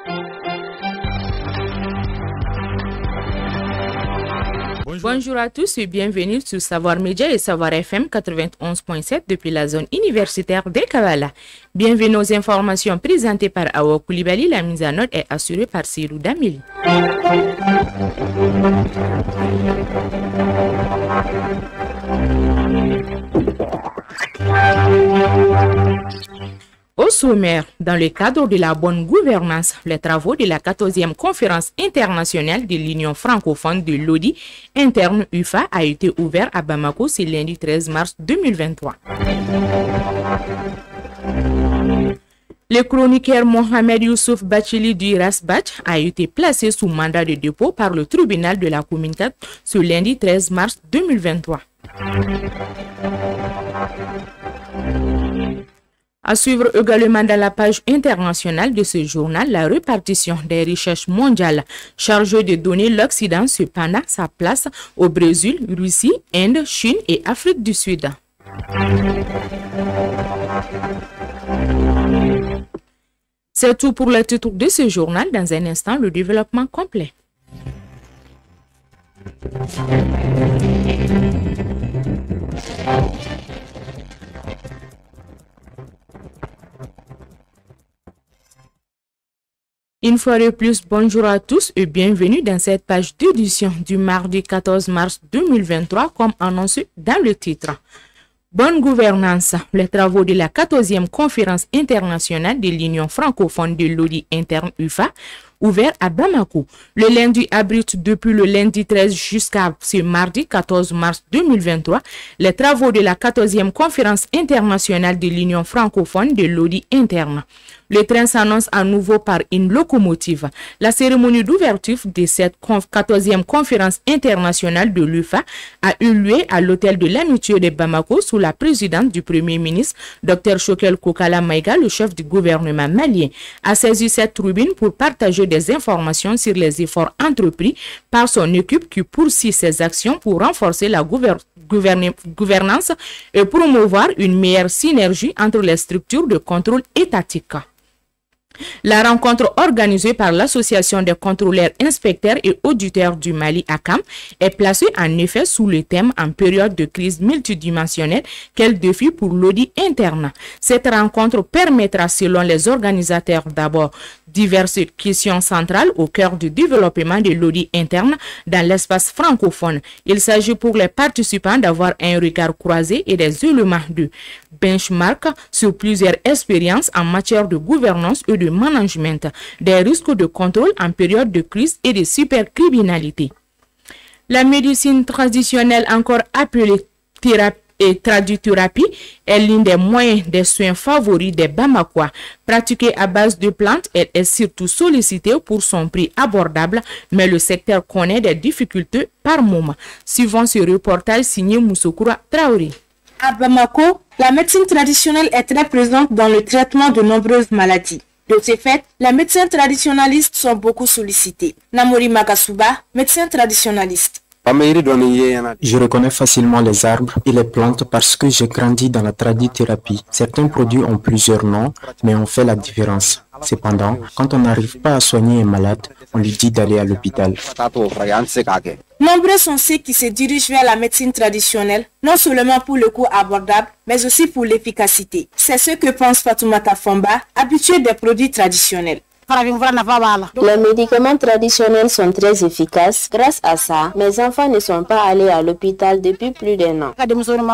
Bonjour à tous et bienvenue sur Savoir Média et Savoir FM 91.7 depuis la zone universitaire de Kavala. Bienvenue aux informations présentées par Awa Koulibaly. La mise en note est assurée par Sirou Damili. Au sommaire, dans le cadre de la bonne gouvernance, les travaux de la 14e conférence internationale de l'Union francophone de l'Audit interne UFA a été ouvert à Bamako ce lundi 13 mars 2023. Le chroniqueur Mohamed Youssouf Bachili du Rasbach a été placé sous mandat de dépôt par le tribunal de la commune 4 ce lundi 13 mars 2023. À suivre également dans la page internationale de ce journal, la répartition des richesses mondiales chargée de donner l'Occident cependant sa place au Brésil, Russie, Inde, Chine et Afrique du Sud. C'est tout pour le titre de ce journal. Dans un instant, le développement complet. Une fois de plus, bonjour à tous et bienvenue dans cette page d'édition du mardi 14 mars 2023 comme annoncé dans le titre. Bonne gouvernance, les travaux de la 14e conférence internationale de l'Union francophone de l'audit interne UFA ouvert à Bamako. Le lundi abrite depuis le lundi 13 jusqu'à ce mardi 14 mars 2023 les travaux de la 14e conférence internationale de l'Union francophone de l'audit interne. Le train s'annonce à nouveau par une locomotive. La cérémonie d'ouverture de cette 14e conférence internationale de l'UFA a eu lieu à l'hôtel de l'Amitié de Bamako sous la présidence du Premier ministre Dr Choguel Kokala Maïga, le chef du gouvernement malien, a saisi cette tribune pour partager des informations sur les efforts entrepris par son équipe qui poursuit ses actions pour renforcer la gouvernance et promouvoir une meilleure synergie entre les structures de contrôle étatiques. La rencontre organisée par l'Association des contrôleurs, inspecteurs et auditeurs du Mali ACAM est placée en effet sous le thème en période de crise multidimensionnelle quel défi pour l'audit interne. Cette rencontre permettra selon les organisateurs d'abord diverses questions centrales au cœur du développement de l'audit interne dans l'espace francophone. Il s'agit pour les participants d'avoir un regard croisé et des éléments de benchmark sur plusieurs expériences en matière de gouvernance et de management, des risques de contrôle en période de crise et de cybercriminalité. La médecine traditionnelle, encore appelée thérapie et tradithérapie, est l'un des moyens de soins favoris des Bamakois. Pratiquée à base de plantes, elle est surtout sollicitée pour son prix abordable, mais le secteur connaît des difficultés par moment. Suivant ce reportage signé Moussokoura Traoré. À Bamako, la médecine traditionnelle est très présente dans le traitement de nombreuses maladies. De ce fait, les médecins traditionnalistes sont beaucoup sollicités. Namori Makasuba, médecin traditionnaliste. Je reconnais facilement les arbres et les plantes parce que j'ai grandi dans la tradithérapie. Certains produits ont plusieurs noms, mais on fait la différence. Cependant, quand on n'arrive pas à soigner un malade, on lui dit d'aller à l'hôpital. Nombreux sont ceux qui se dirigent vers la médecine traditionnelle, non seulement pour le coût abordable, mais aussi pour l'efficacité. C'est ce que pense Fatoumata Fomba, habituée des produits traditionnels. Les médicaments traditionnels sont très efficaces. Grâce à ça, mes enfants ne sont pas allés à l'hôpital depuis plus d'1 an.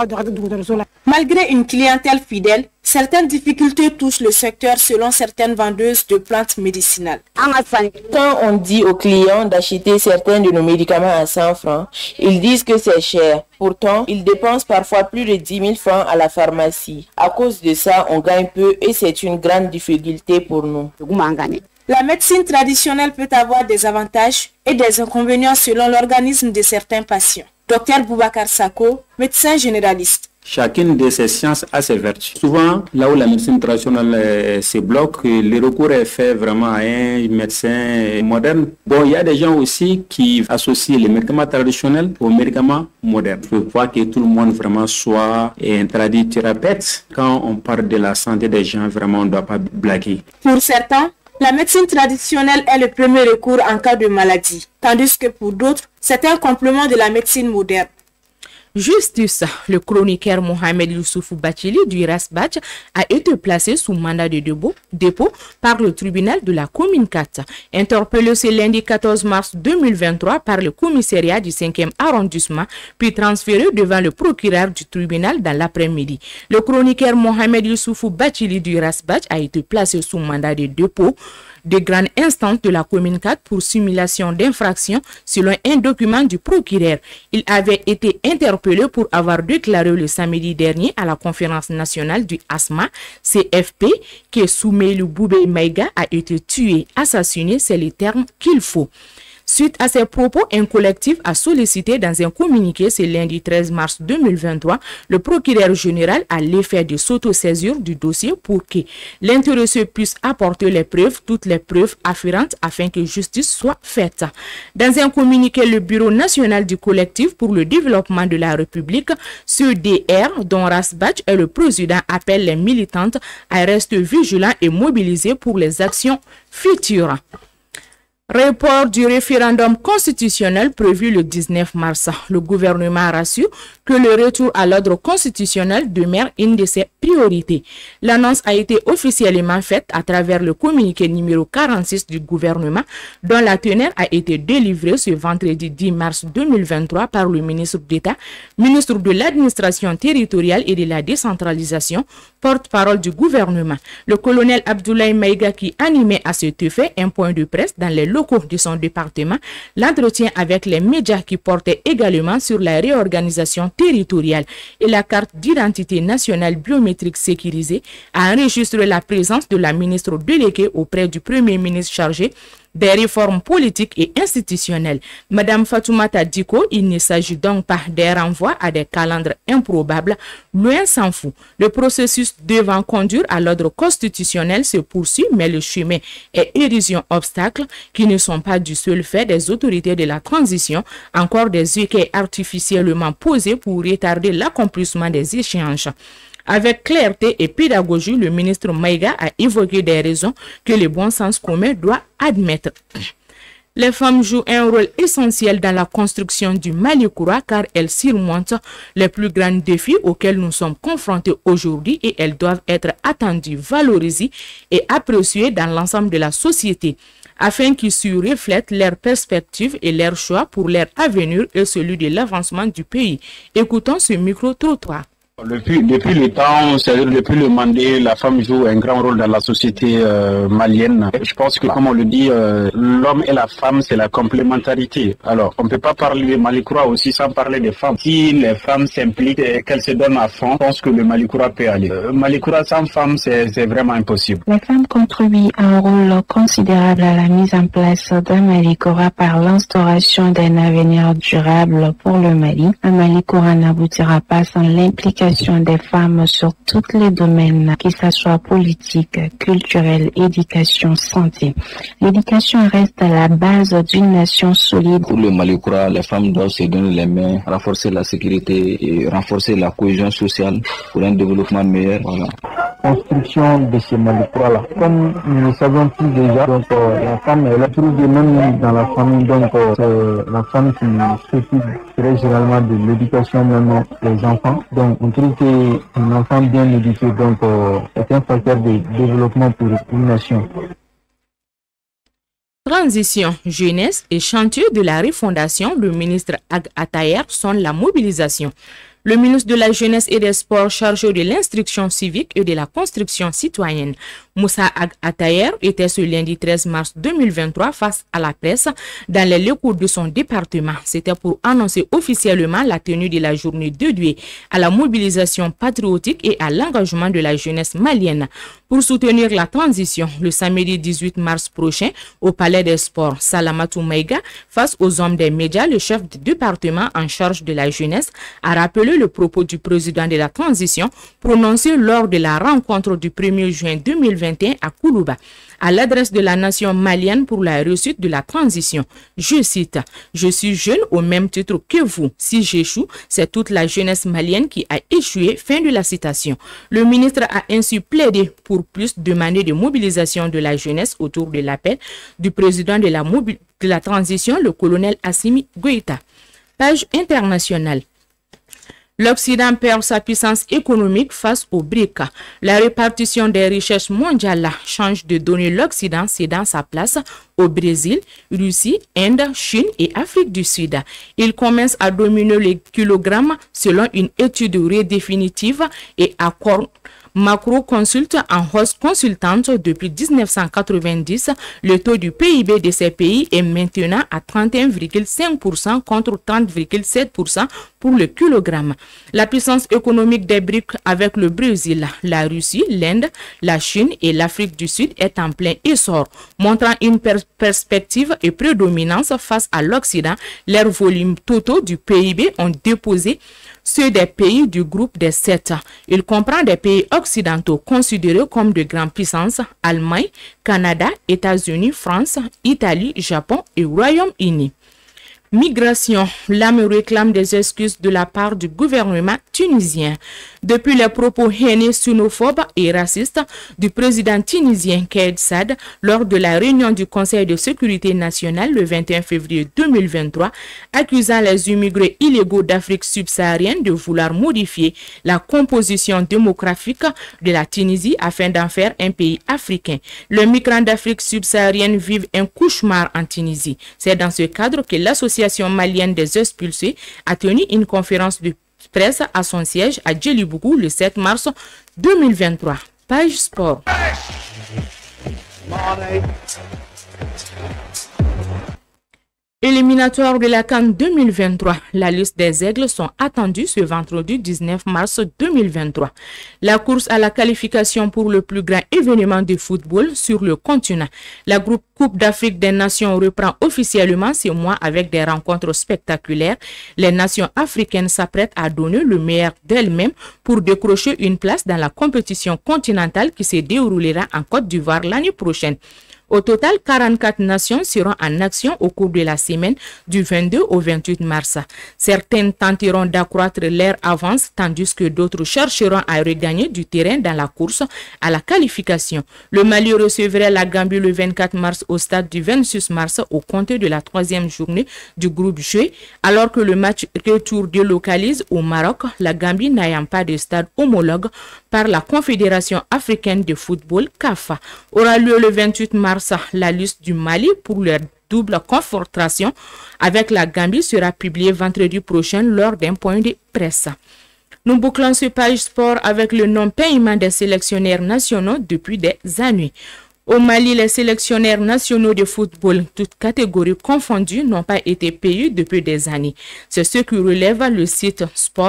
Malgré une clientèle fidèle, certaines difficultés touchent le secteur selon certaines vendeuses de plantes médicinales. Quand on dit aux clients d'acheter certains de nos médicaments à 100 francs, ils disent que c'est cher. Pourtant, ils dépensent parfois plus de 10 000 francs à la pharmacie. À cause de ça, on gagne peu et c'est une grande difficulté pour nous. La médecine traditionnelle peut avoir des avantages et des inconvénients selon l'organisme de certains patients. Dr Boubacar Sako, médecin généraliste. Chacune de ces sciences a ses vertus. Souvent, là où la médecine traditionnelle se bloque, le recours est fait vraiment à un médecin moderne. Bon, il y a des gens aussi qui associent les médicaments traditionnels aux médicaments modernes. Je vois que tout le monde vraiment soit un tradithérapeute. Quand on parle de la santé des gens, vraiment, on ne doit pas blaguer. Pour certains, La médecine traditionnelle est le premier recours en cas de maladie, tandis que pour d'autres, c'est un complément de la médecine moderne. Justice, le chroniqueur Mohamed Youssoufou Bathily du RASBATCH a été placé sous mandat de dépôt par le tribunal de la commune 4. Interpellé ce lundi 14 mars 2023 par le commissariat du 5e arrondissement, puis transféré devant le procureur du tribunal dans l'après-midi. Le chroniqueur Mohamed Youssoufou Bathily du RASBATCH a été placé sous mandat de dépôt de grande instance de la commune 4 pour simulation d'infraction selon un document du procureur. Il avait été interpellé pour avoir déclaré le samedi dernier à la conférence nationale du ASMA CFP que Soumeilou Boubé Maïga a été tué, assassiné, c'est le terme qu'il faut. Suite à ces propos, un collectif a sollicité dans un communiqué ce lundi 13 mars 2023 le procureur général à l'effet de s'autosaisir du dossier pour que l'intéressé puisse apporter les preuves, toutes les preuves afférentes afin que justice soit faite. Dans un communiqué, le Bureau national du collectif pour le développement de la République, CEDR, dont RASBATCH est le président, appelle les militantes à rester vigilants et mobilisés pour les actions futures. Report du référendum constitutionnel prévu le 19 mars. Le gouvernement rassure que le retour à l'ordre constitutionnel demeure une de ses priorités. L'annonce a été officiellement faite à travers le communiqué numéro 46 du gouvernement, dont la teneur a été délivrée ce vendredi 10 mars 2023 par le ministre d'État, ministre de l'administration territoriale et de la décentralisation, porte-parole du gouvernement. Le colonel Abdoulaye Maïga qui animait à cet effet un point de presse dans les locaux de son département, l'entretien avec les médias qui portait également sur la réorganisation territoriale et la carte d'identité nationale biométrique sécurisée a enregistré la présence de la ministre déléguée auprès du premier ministre chargé des réformes politiques et institutionnelles. Madame Fatoumata Diko, il ne s'agit donc pas des renvois à des calendres improbables, loin s'en fout. Le processus devant conduire à l'ordre constitutionnel se poursuit, mais le chemin est érigé obstacles qui ne sont pas du seul fait des autorités de la transition, encore des écueils artificiellement posés pour retarder l'accomplissement des échéances. Avec clarté et pédagogie, le ministre Maïga a évoqué des raisons que le bon sens commun doit admettre. Les femmes jouent un rôle essentiel dans la construction du Malikoura car elles surmontent les plus grands défis auxquels nous sommes confrontés aujourd'hui et elles doivent être attendues, valorisées et appréciées dans l'ensemble de la société afin qu'ils s'y reflètent leurs perspectives et leurs choix pour leur avenir et celui de l'avancement du pays. Écoutons ce micro-trottoir. Depuis le temps, c'est-à-dire depuis le Mandé, la femme joue un grand rôle dans la société malienne. Je pense que, comme on le dit, l'homme et la femme, c'est la complémentarité. Alors, on ne peut pas parler de Malikoura aussi sans parler des femmes. Si les femmes s'impliquent et qu'elles se donnent à fond, je pense que le Malikoura peut aller. Malikoura sans femme, c'est vraiment impossible. Les femmes contribuent un rôle considérable à la mise en place d'un Malikoura par l'instauration d'un avenir durable pour le Mali. Un Malikoura n'aboutira pas sans l'implication des femmes sur tous les domaines, que ce soit politique, culturel, éducation, santé. L'éducation reste à la base d'une nation solide. Pour le Malikoura, les femmes doivent se donner les mains, renforcer la sécurité et renforcer la cohésion sociale pour un développement meilleur. Voilà. Construction de ce Malikoura-là. Comme nous le savons tous déjà, donc la femme elle a trouvé même dans la famille, donc c'est la femme qui s'occupe très généralement de l'éducation même des enfants. Donc on trouve qu'un enfant bien éduqué donc est un facteur de développement pour une nation. Transition, jeunesse et chantier de la refondation, le ministre Ag Ataher sonne la mobilisation. Le ministre de la Jeunesse et des Sports chargé de l'instruction civique et de la construction citoyenne, Moussa Ag Ataher, était ce lundi 13 mars 2023 face à la presse dans les locaux de son département. C'était pour annoncer officiellement la tenue de la journée dédiée à la mobilisation patriotique et à l'engagement de la jeunesse malienne pour soutenir la transition le samedi 18 mars prochain au Palais des Sports. Salamatou Maïga, face aux hommes des médias, le chef du département en charge de la jeunesse, a rappelé le propos du président de la transition prononcé lors de la rencontre du 1er juin 2020 2021 à Koulouba, à l'adresse de la nation malienne pour la réussite de la transition. Je cite, « Je suis jeune au même titre que vous. Si j'échoue, c'est toute la jeunesse malienne qui a échoué. » Fin de la citation. Le ministre a ainsi plaidé pour plus de manières de mobilisation de la jeunesse autour de l'appel du président de la transition, le colonel Assimi Goïta. Page internationale. L'Occident perd sa puissance économique face au BRIC. La répartition des richesses mondiales change de donner l'Occident cédant sa place au Brésil, Russie, Inde, Chine et Afrique du Sud. Il commence à dominer les kilogrammes selon une étude redéfinitive et accord Macro consulte en hausse consultante depuis 1990. Le taux du PIB de ces pays est maintenant à 31,5% contre 30,7% pour le kilogramme. La puissance économique des BRIC avec le Brésil, la Russie, l'Inde, la Chine et l'Afrique du Sud est en plein essor, montrant une perspective et prédominance face à l'Occident. Leurs volumes totaux du PIB ont déposé ceux des pays du groupe des 7. Il comprend des pays occidentaux considérés comme de grandes puissances, Allemagne, Canada, États-Unis, France, Italie, Japon et Royaume-Uni. Migration, l'âme réclame des excuses de la part du gouvernement tunisien. Depuis les propos haineux, xénophobes et racistes du président tunisien Kais Saied lors de la réunion du Conseil de sécurité nationale le 21 février 2023, accusant les immigrés illégaux d'Afrique subsaharienne de vouloir modifier la composition démographique de la Tunisie afin d'en faire un pays africain. Les migrants d'Afrique subsaharienne vivent un cauchemar en Tunisie. C'est dans ce cadre que l'Association malienne des expulsés a tenu une conférence de presse à son siège à Djelibougou le 7 mars 2023. Page sport. Éliminatoire de la CAN 2023. La liste des aigles sont attendues ce vendredi 19 mars 2023. La course à la qualification pour le plus grand événement de football sur le continent. La Coupe d'Afrique des Nations reprend officiellement ce mois avec des rencontres spectaculaires. Les nations africaines s'apprêtent à donner le meilleur d'elles-mêmes pour décrocher une place dans la compétition continentale qui se déroulera en Côte d'Ivoire l'année prochaine. Au total, 44 nations seront en action au cours de la semaine du 22 au 28 mars. Certaines tenteront d'accroître leur avance, tandis que d'autres chercheront à regagner du terrain dans la course à la qualification. Le Mali recevrait la Gambie le 24 mars au stade du 26 mars au compte de la 3e journée du groupe G, alors que le match retour délocalise au Maroc, la Gambie n'ayant pas de stade homologue par la Confédération africaine de football CAF. Aura lieu le 28 mars. La liste du Mali pour leur double confrontation avec la Gambie sera publiée vendredi prochain lors d'un point de presse. Nous bouclons ce page sport avec le non-paiement des sélectionnaires nationaux depuis des années. Au Mali, les sélectionnaires nationaux de football, toutes catégories confondues, n'ont pas été payés depuis des années. C'est ce que relève le site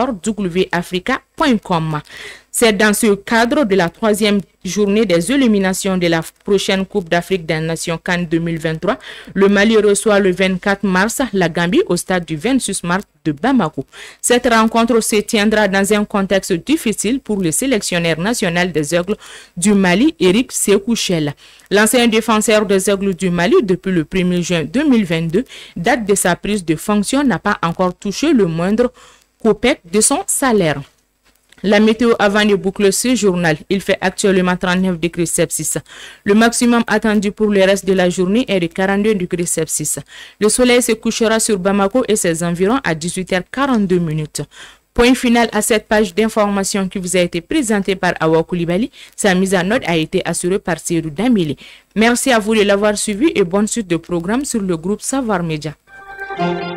sportwafrica.com. C'est dans ce cadre de la 3e journée des éliminations de la prochaine Coupe d'Afrique des Nations CAN 2023. Le Mali reçoit le 24 mars la Gambie au stade du 26 mars de Bamako. Cette rencontre se tiendra dans un contexte difficile pour le sélectionneur national des Aigles du Mali, Eric Sekouchel. L'ancien défenseur des Aigles du Mali depuis le 1er juin 2022, date de sa prise de fonction, n'a pas encore touché le moindre copec de son salaire. La météo avant de boucler ce journal, il fait actuellement 39 degrés Celsius. Le maximum attendu pour le reste de la journée est de 42 degrés Celsius. Le soleil se couchera sur Bamako et ses environs à 18h42 minutes. Point final à cette page d'information qui vous a été présentée par Awa Koulibaly. Sa mise en note a été assurée par Cyril Damili. Merci à vous de l'avoir suivi et bonne suite de programme sur le groupe Savoir Média.